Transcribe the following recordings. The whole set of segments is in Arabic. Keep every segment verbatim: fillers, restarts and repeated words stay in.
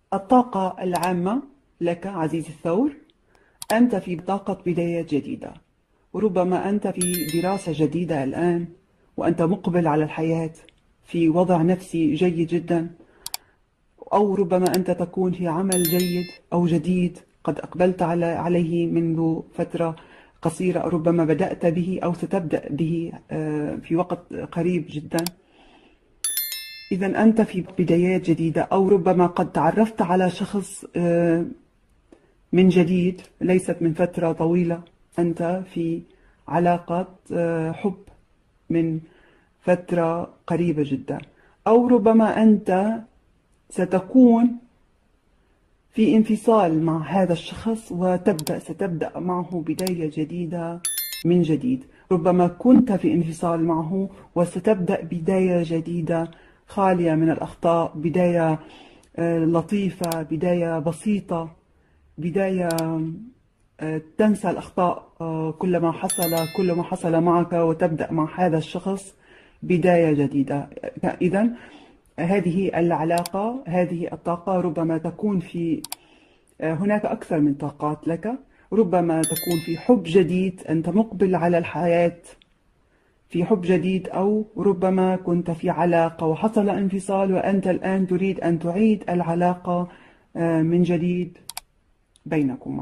الطاقة العامة لك عزيزي الثور، أنت في طاقة بداية جديدة، وربما أنت في دراسة جديدة الآن، وأنت مقبل على الحياة في وضع نفسي جيد جدا، أو ربما أنت تكون في عمل جيد أو جديد قد أقبلت على عليه منذ فترة قصيرة، ربما بدأت به أو ستبدأ به في وقت قريب جدا. إذا أنت في بدايات جديدة، أو ربما قد تعرفت على شخص من جديد ليست من فترة طويلة. أنت في علاقة حب من فترة قريبة جدا، أو ربما أنت ستكون في انفصال مع هذا الشخص وتبدأ ستبدأ معه بداية جديدة من جديد. ربما كنت في انفصال معه وستبدأ بداية جديدة خالية من الأخطاء، بداية لطيفة، بداية بسيطة، بداية تنسى الأخطاء كلما حصل كل ما حصل معك، وتبدأ مع هذا الشخص بداية جديدة. إذن هذه العلاقة، هذه الطاقة ربما تكون في هناك أكثر من طاقات لك. ربما تكون في حب جديد، أنت مقبل على الحياة في حب جديد، أو ربما كنت في علاقة وحصل انفصال وأنت الآن تريد أن تعيد العلاقة من جديد بينكما.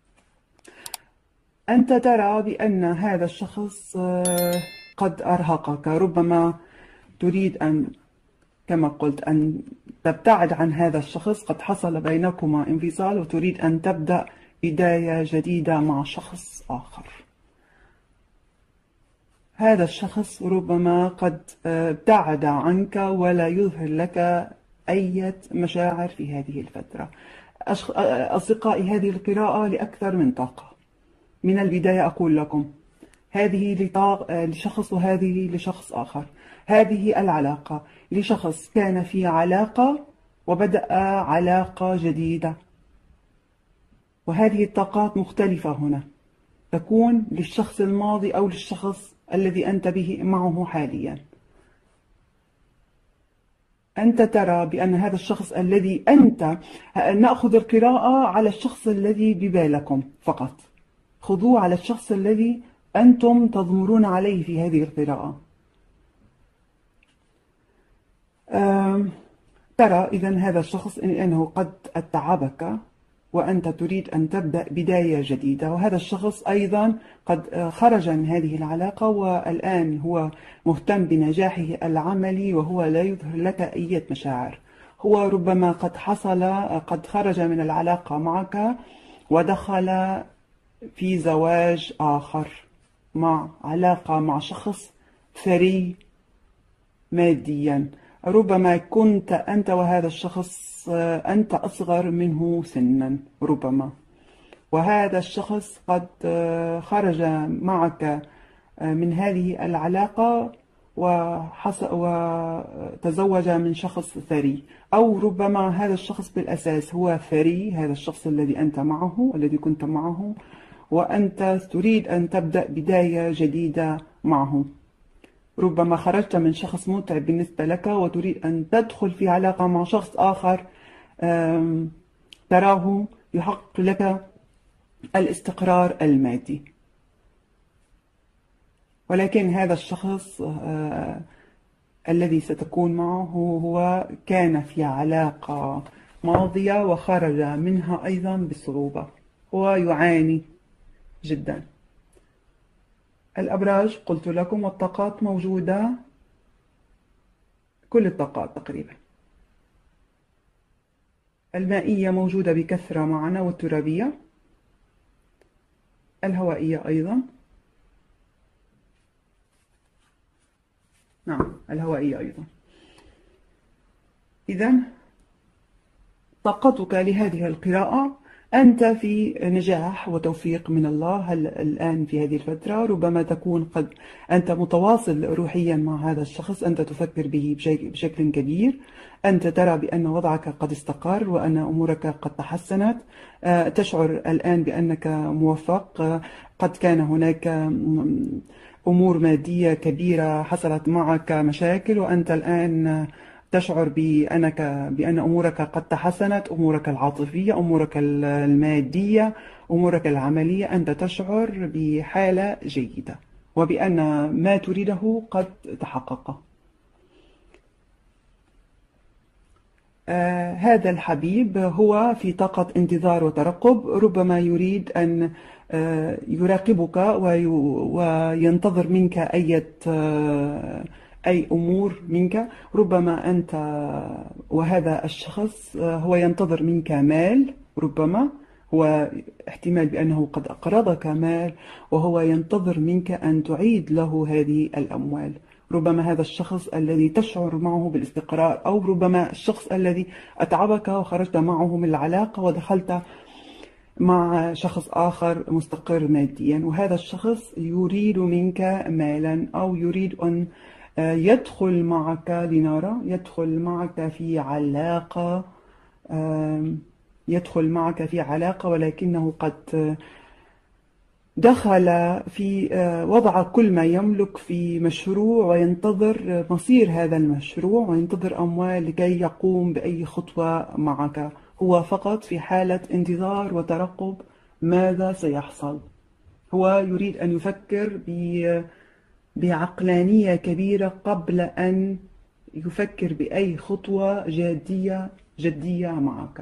أنت ترى بأن هذا الشخص قد أرهقك، ربما تريد أن كما قلت أن تبتعد عن هذا الشخص، قد حصل بينكما انفصال وتريد أن تبدأ بداية جديدة مع شخص آخر. هذا الشخص ربما قد ابتعد عنك ولا يظهر لك أي مشاعر في هذه الفترة. أصدقائي، هذه القراءة لأكثر من طاقة. من البداية أقول لكم هذه لشخص وهذه لشخص آخر. هذه العلاقة لشخص كان في علاقة وبدأ علاقة جديدة، وهذه الطاقات مختلفة هنا، تكون للشخص الماضي أو للشخص الذي أنت به معه حاليا. أنت ترى بأن هذا الشخص الذي أنت نأخذ القراءة على الشخص الذي ببالكم فقط، خذوه على الشخص الذي أنتم تضمرون عليه في هذه القراءة. ترى إذن هذا الشخص أنه قد اتعبك وأنت تريد أن تبدأ بداية جديدة، وهذا الشخص أيضا قد خرج من هذه العلاقة والآن هو مهتم بنجاحه العملي وهو لا يظهر لك أي مشاعر. هو ربما قد حصل قد خرج من العلاقة معك ودخل في زواج آخر، مع علاقة مع شخص ثري ماديا. ربما كنت أنت وهذا الشخص أنت أصغر منه سنا ربما، وهذا الشخص قد خرج معك من هذه العلاقة وتزوج من شخص ثري، أو ربما هذا الشخص بالأساس هو ثري، هذا الشخص الذي أنت معه الذي كنت معه، وأنت تريد أن تبدأ بداية جديدة معه. ربما خرجت من شخص متعب بالنسبة لك وتريد أن تدخل في علاقة مع شخص آخر تراه يحقق لك الاستقرار المادي، ولكن هذا الشخص الذي ستكون معه هو كان في علاقة ماضية وخرج منها أيضا بصعوبة، هو يعاني جدا. الأبراج قلت لكم، والطاقات موجودة، كل الطاقات تقريبا. المائية موجودة بكثرة معنا، والترابية، الهوائية أيضا، نعم الهوائية أيضا. إذن طاقتك لهذه القراءة أنت في نجاح وتوفيق من الله الآن في هذه الفترة. ربما تكون قد أنت متواصل روحيا مع هذا الشخص، أنت تفكر به بشكل كبير، أنت ترى بأن وضعك قد استقر وأن أمورك قد تحسنت، تشعر الآن بأنك موفق. قد كان هناك أمور مادية كبيرة حصلت معك، مشاكل، وأنت الآن تشعر بأنك بأن أمورك قد تحسنت، أمورك العاطفية، أمورك المادية، أمورك العملية، أنت تشعر بحالة جيدة وبأن ما تريده قد تحقق. آه هذا الحبيب هو في طاقة انتظار وترقب، ربما يريد أن آه يراقبك وينتظر منك أي آه أي أمور منك. ربما أنت وهذا الشخص آه هو ينتظر منك مال، ربما هو احتمال بأنه قد أقرضك مال وهو ينتظر منك أن تعيد له هذه الأموال. ربما هذا الشخص الذي تشعر معه بالاستقرار، أو ربما الشخص الذي أتعبك وخرجت معه من العلاقة ودخلت مع شخص آخر مستقر ماديا، وهذا الشخص يريد منك مالا أو يريد أن يدخل معك لنرى يدخل معك في علاقة يدخل معك في علاقة ولكنه قد دخل في وضع كل ما يملك في مشروع وينتظر مصير هذا المشروع وينتظر أموال لكي يقوم بأي خطوة معك. هو فقط في حالة انتظار وترقب ماذا سيحصل. هو يريد أن يفكر بعقلانية كبيرة قبل أن يفكر بأي خطوة جادية جدية معك.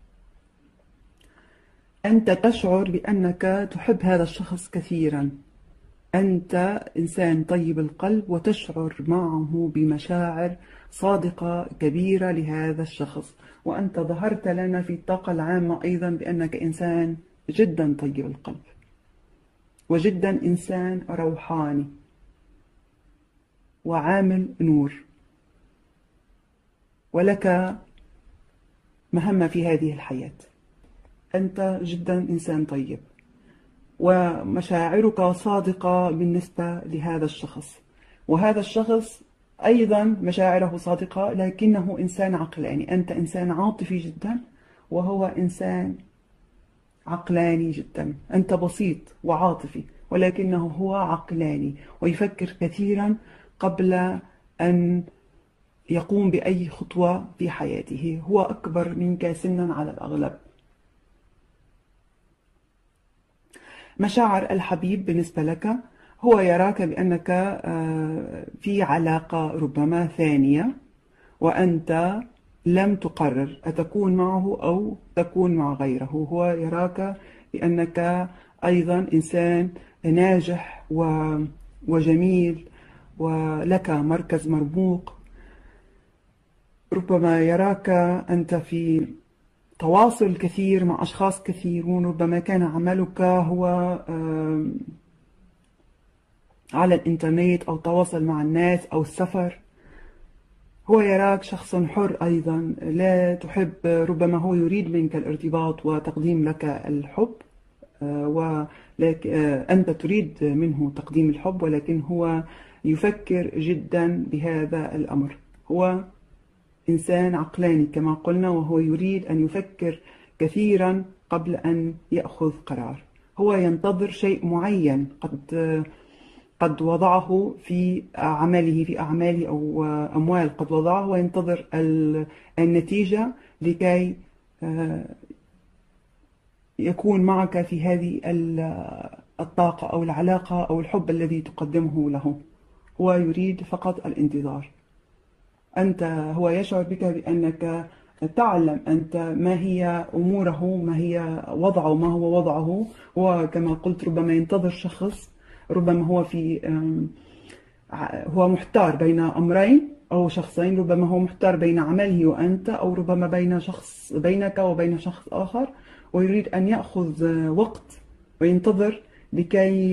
أنت تشعر بأنك تحب هذا الشخص كثيرا، أنت إنسان طيب القلب وتشعر معه بمشاعر صادقة كبيرة لهذا الشخص، وأنت ظهرت لنا في الطاقة العامة أيضا بأنك إنسان جدا طيب القلب وجدا إنسان روحاني وعامل نور، ولك مهمة في هذه الحياة. أنت جدا إنسان طيب ومشاعرك صادقة بالنسبة لهذا الشخص، وهذا الشخص أيضا مشاعره صادقة لكنه إنسان عقلاني. أنت إنسان عاطفي جدا وهو إنسان عقلاني جدا. أنت بسيط وعاطفي ولكنه هو عقلاني ويفكر كثيرا قبل أن يقوم بأي خطوة في حياته. هو أكبر منك سنا على الأغلب. مشاعر الحبيب بالنسبة لك، هو يراك بأنك في علاقة ربما ثانية وأنت لم تقرر أتكون معه أو تكون مع غيره. هو يراك بأنك أيضا إنسان ناجح وجميل ولك مركز مرموق. ربما يراك أنت في تواصل كثير مع أشخاص كثيرون، ربما كان عملك هو على الإنترنت أو تواصل مع الناس أو السفر. هو يراك شخص حر أيضا، لا تحب، ربما هو يريد منك الارتباط وتقديم لك الحب، وأنت تريد منه تقديم الحب، ولكن هو يفكر جدا بهذا الأمر. هو إنسان عقلاني كما قلنا، وهو يريد أن يفكر كثيرا قبل أن يأخذ قرار. هو ينتظر شيء معين قد قد وضعه في عمله في أعماله أو أموال قد وضعه، وينتظر النتيجة لكي يكون معك في هذه الطاقة أو العلاقة أو الحب الذي تقدمه له. هو يريد فقط الانتظار. أنت هو يشعر بك بأنك تعلم أنت ما هي أموره، ما هي وضعه، ما هو وضعه. هو كما قلت ربما ينتظر شخص، ربما هو في هو محتار بين أمرين أو شخصين. ربما هو محتار بين عمله وأنت، أو ربما بين شخص بينك وبين شخص آخر، ويريد أن يأخذ وقت وينتظر لكي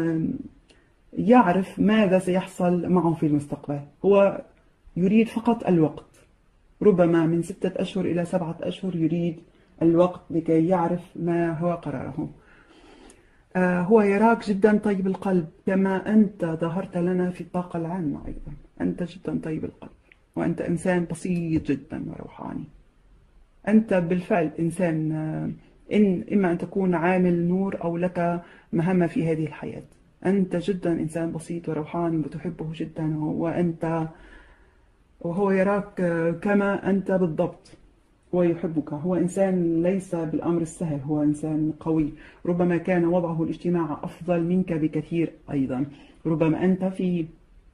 يعرف ماذا سيحصل معه في المستقبل. هو يريد فقط الوقت، ربما من ستة أشهر إلى سبعة أشهر يريد الوقت لكي يعرف ما هو قراره. آه هو يراك جدا طيب القلب كما أنت ظهرت لنا في الطاقة العامة أيضا. أنت جدا طيب القلب وأنت إنسان بسيط جدا وروحاني. أنت بالفعل إنسان آه إن إما أن تكون عامل نور أو لك مهمة في هذه الحياة. أنت جدا إنسان بسيط وروحاني وتحبه جدا، وأنت وهو يراك كما أنت بالضبط. هو يحبك، هو إنسان ليس بالأمر السهل، هو إنسان قوي. ربما كان وضعه الاجتماعي أفضل منك بكثير أيضا. ربما أنت في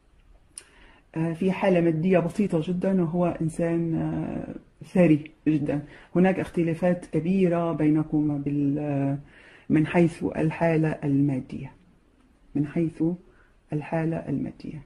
في حالة مادية بسيطة جدا، وهو إنسان ثري جدا. هناك اختلافات كبيرة بينكما بال من حيث الحالة المادية، من حيث الحالة المادية.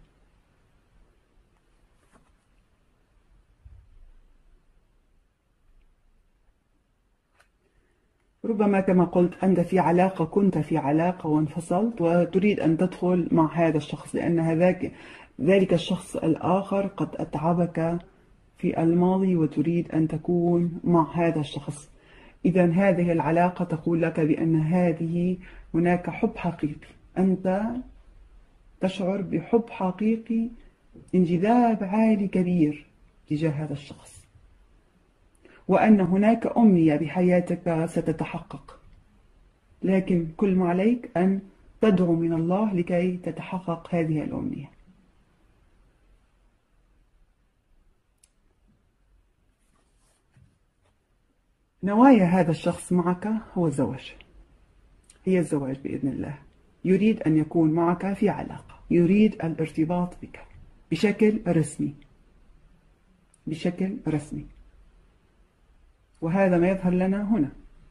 ربما كما قلت أنت في علاقة، كنت في علاقة وانفصلت وتريد أن تدخل مع هذا الشخص، لأن هذاك ذلك الشخص الآخر قد أتعبك في الماضي وتريد أن تكون مع هذا الشخص. إذا هذه العلاقة تقول لك بأن هذه هناك حب حقيقي، أنت تشعر بحب حقيقي، انجذاب عالي كبير تجاه هذا الشخص، وأن هناك أمنية بحياتك ستتحقق. لكن كل ما عليك أن تدعو من الله لكي تتحقق هذه الأمنية. نوايا هذا الشخص معك هو الزواج، هي الزواج بإذن الله. يريد أن يكون معك في علاقة، يريد الارتباط بك بشكل رسمي، بشكل رسمي. وهذا ما يظهر لنا هنا.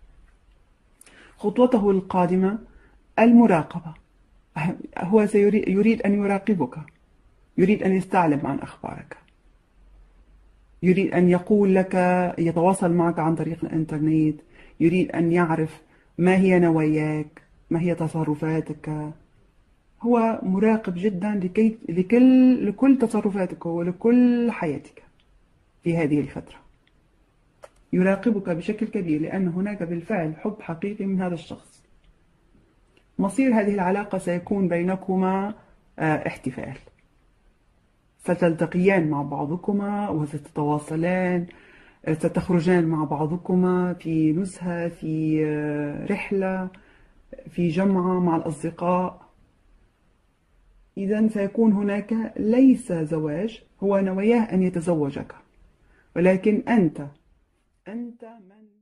خطوته القادمة المراقبة. هو سيريد أن يراقبك، يريد أن يستعلم عن أخبارك، يريد أن يقول لك، يتواصل معك عن طريق الإنترنت، يريد أن يعرف ما هي نواياك، ما هي تصرفاتك. هو مراقب جدا لكي لكل لكل تصرفاتك ولكل حياتك في هذه الفترة. يراقبك بشكل كبير لأن هناك بالفعل حب حقيقي من هذا الشخص. مصير هذه العلاقة سيكون بينكما احتفال، ستلتقيان مع بعضكما وستتواصلان، ستخرجان مع بعضكما في نزهة، في رحلة، في جمعة مع الأصدقاء. إذا سيكون هناك ليس زواج، هو نواياه أن يتزوجك، ولكن أنت أنت من